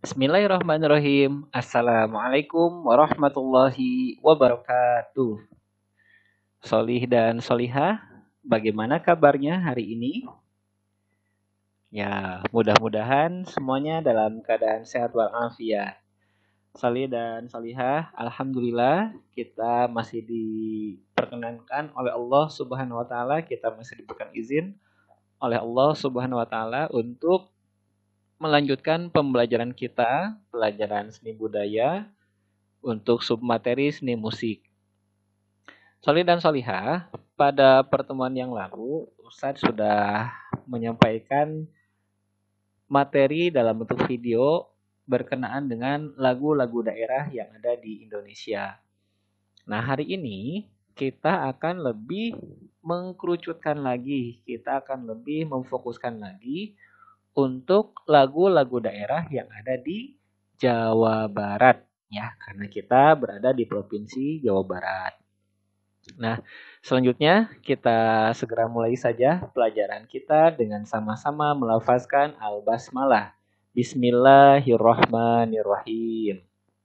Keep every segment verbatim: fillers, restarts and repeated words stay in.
Bismillahirrahmanirrahim. Assalamualaikum warahmatullahi wabarakatuh. Solih dan solihah, bagaimana kabarnya hari ini? Ya, mudah-mudahan semuanya dalam keadaan sehat walafiat. Solih dan solihah, alhamdulillah kita masih diperkenankan oleh Allah Subhanahu wa taala, kita masih diberikan izin oleh Allah Subhanahu wa taala untuk melanjutkan pembelajaran kita, pelajaran seni budaya untuk submateri seni musik. Solih dan solihah, pada pertemuan yang lalu, Ustadz sudah menyampaikan materi dalam bentuk video berkenaan dengan lagu-lagu daerah yang ada di Indonesia. Nah, hari ini kita akan lebih mengkerucutkan lagi, kita akan lebih memfokuskan lagi untuk lagu-lagu daerah yang ada di Jawa Barat, ya, karena kita berada di Provinsi Jawa Barat. Nah, selanjutnya kita segera mulai saja pelajaran kita dengan sama-sama melafazkan Al-Basmalah. Bismillahirrahmanirrahim.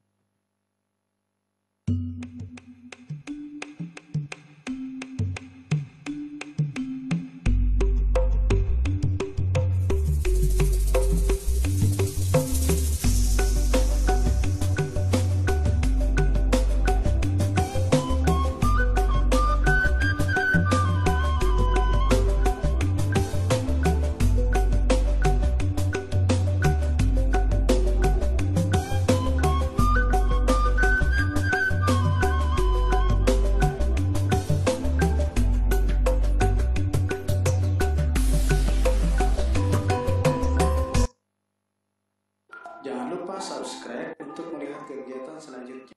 Jangan lupa subscribe untuk melihat kegiatan selanjutnya.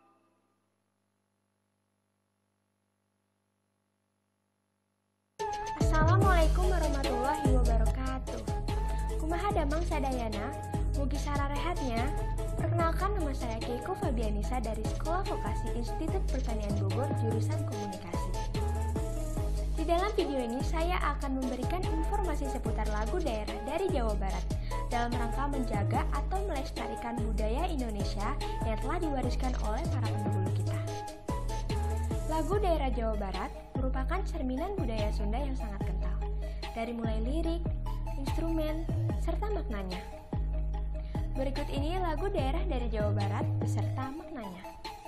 Assalamualaikum warahmatullahi wabarakatuh. Kumaha damang sadayana, mugi sararehatnya. Perkenalkan, nama saya Keiko Fabianisa dari Sekolah Vokasi Institut Pertanian Bogor, jurusan Komunikasi. Di dalam video ini saya akan memberikan informasi seputar lagu daerah dari Jawa Barat dalam rangka menjaga atau melestarikan budaya Indonesia yang telah diwariskan oleh para pendahulu kita. Lagu daerah Jawa Barat merupakan cerminan budaya Sunda yang sangat kental, dari mulai lirik, instrumen, serta maknanya. Berikut ini lagu daerah dari Jawa Barat beserta maknanya.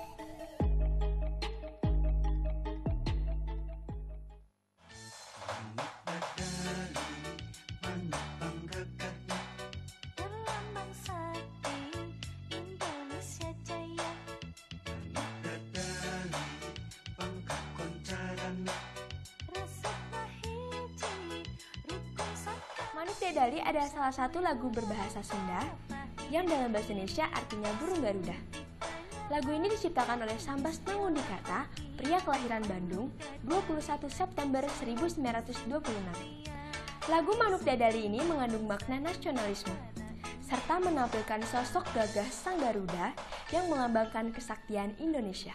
Manuk Dedali adalah salah satu lagu berbahasa Sunda yang dalam bahasa Indonesia artinya burung Garuda. Lagu ini diciptakan oleh Sambas Nangundikata, pria kelahiran Bandung, dua puluh satu September seribu sembilan ratus dua puluh enam. Lagu Manuk Dedali ini mengandung makna nasionalisme, serta menampilkan sosok gagah Sang Garuda yang melambangkan kesaktian Indonesia.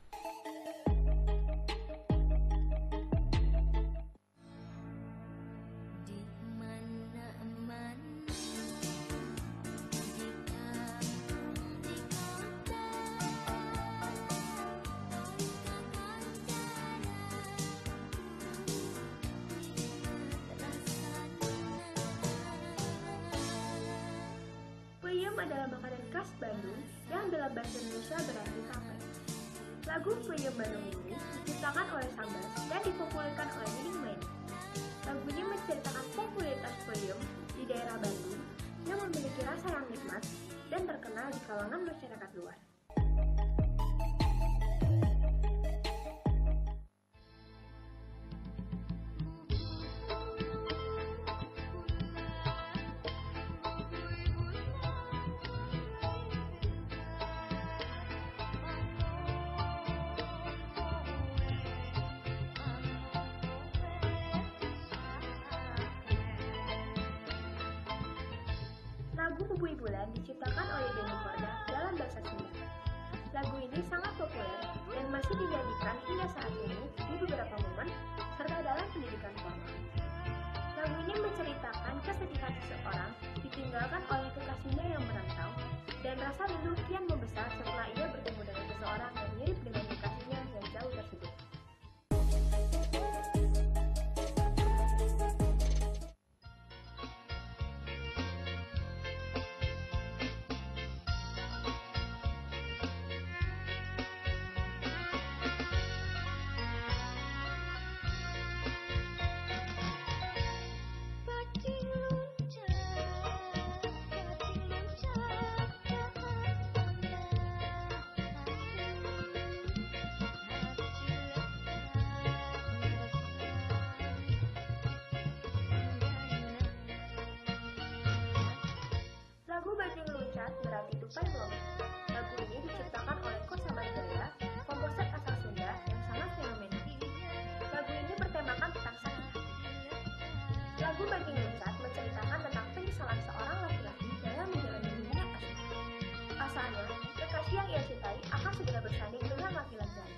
Peyem adalah makanan khas Bandung yang dalam bahasa Indonesia berarti tape. Lagu Peyem Bandung ini diciptakan oleh Sambas dan dipopulerkan oleh Nining Meida. Lagu ini menceritakan popularitas peyem di daerah Bandung yang memiliki rasa yang nikmat dan terkenal di kalangan masyarakat luar. Lagu Bubui Bulan diciptakan oleh Denny Korda dalam bahasa Sunda. Lagu ini sangat populer dan masih dinyanyikan hingga saat ini di beberapa momen serta dalam pendidikan formal. Lagu ini menceritakan kesedihan seseorang ditinggalkan oleh kekasihnya yang merantau Rasa rindu kian membesar setelah ia bertemu dengan seseorang yang mirip dengan kekasihnya yang jauh tersebut. Lagu Bajing Loncat berarti tupai melompat. Lagu ini diciptakan oleh Kosa Mandala, komposer asal Sunda yang sangat fenomenal. Lagu ini bertemakan tentang sakit hati. Lagu Bajing Loncat menceritakan tentang penyesalan seorang laki-laki dalam menjalani dunia asmara. Asalnya, kekasih yang ia cintai akan segera bersanding dengan laki-laki lain.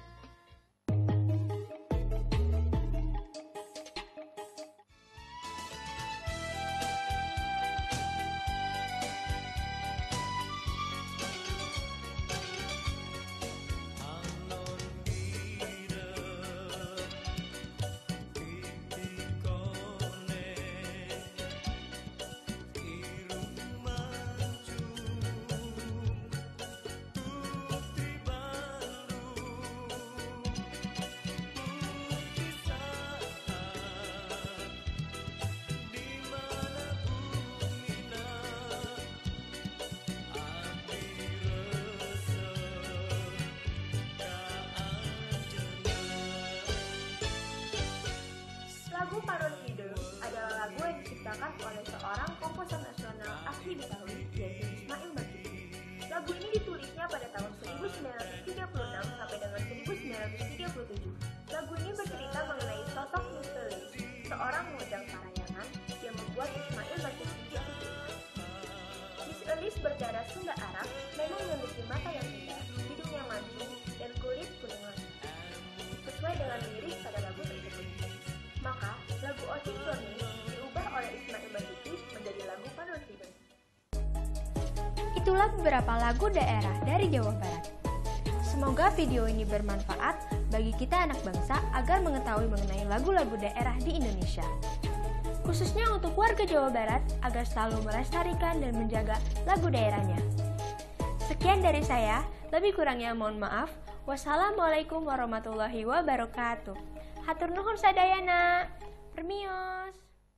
Lagu Panon Kidul adalah lagu yang diciptakan oleh seorang komposer nasional asli Betawi, yaitu Ismail Marzuki. Lagu ini ditulisnya pada tahun seribu sembilan ratus tiga puluh enam sampai dengan seribu sembilan ratus tiga puluh tujuh. Lagu ini bercerita mengenai sosok Miss Elis, seorang model parayangan yang membuat Ismail Marzuki jatuh cinta. Miss Elis berdarah Sunda Arab, memang memiliki mata yang indah, hidung yang mancung, dan kulit kuning langsung, sesuai dengan lirik pada lagu tersebut. Maka, lagu Ocit Floni diubah oleh Ismail Marzuki menjadi lagu Panon Kidul. Itulah beberapa lagu daerah dari Jawa Barat. Semoga video ini bermanfaat bagi kita anak bangsa agar mengetahui mengenai lagu-lagu daerah di Indonesia. Khususnya untuk warga Jawa Barat agar selalu melestarikan dan menjaga lagu daerahnya. Sekian dari saya, lebih kurangnya mohon maaf. Wassalamualaikum warahmatullahi wabarakatuh. Hatur nuhun sadayana. Permios.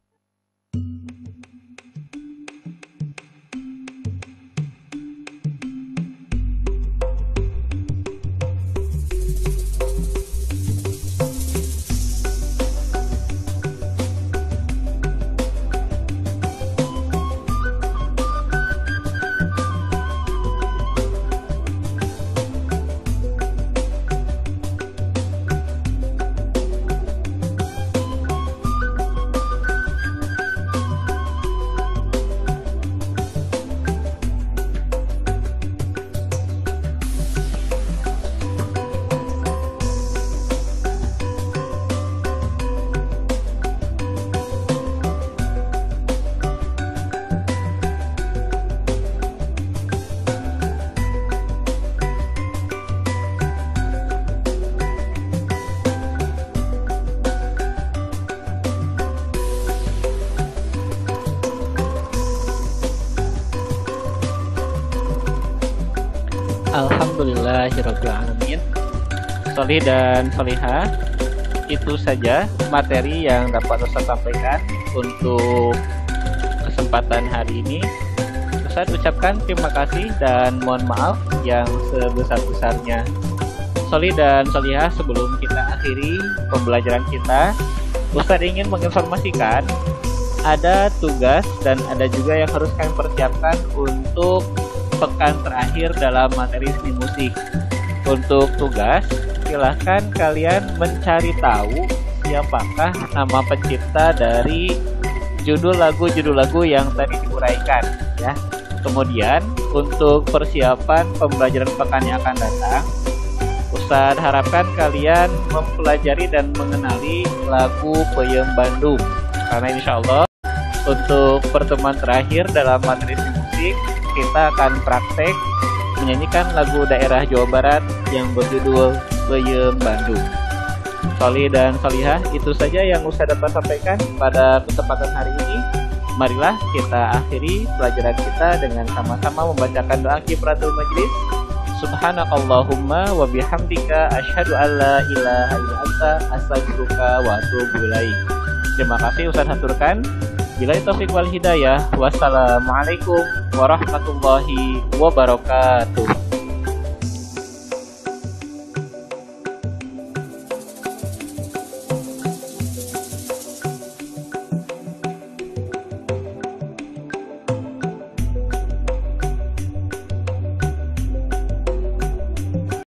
Alhamdulillahirrahmanirrahim. Solih dan solihah, itu saja materi yang dapat Ustaz sampaikan untuk kesempatan hari ini. Ustaz ucapkan terima kasih dan mohon maaf yang sebesar-besarnya. Solih dan solihah, sebelum kita akhiri pembelajaran kita, Ustaz ingin menginformasikan ada tugas dan ada juga yang harus kalian persiapkan untuk pekan terakhir dalam materi seni musik. Untuk tugas, silahkan kalian mencari tahu siapakah nama pencipta dari judul lagu-judul lagu yang tadi diuraikan, ya. Kemudian untuk persiapan pembelajaran pekan yang akan datang, Ustadz harapkan kalian mempelajari dan mengenali lagu Peyem Bandung, karena insya Allah untuk pertemuan terakhir dalam materi musik kita akan praktek menyanyikan lagu daerah Jawa Barat yang berjudul Beuyeum Bandung. Soli dan Solihah, itu saja yang Ustaz dapat sampaikan pada kesempatan hari ini. Marilah kita akhiri pelajaran kita dengan sama-sama membacakan doa kifaratul majlis. Subhanakallahumma wa bihamdika asyhadu an la ilaha illa anta astaghfiruka wa atubu ilaik. Terima kasih Ustaz haturkan. Billahi taufiq wal hidayah. Wassalamualaikum warahmatullahi wabarakatuh.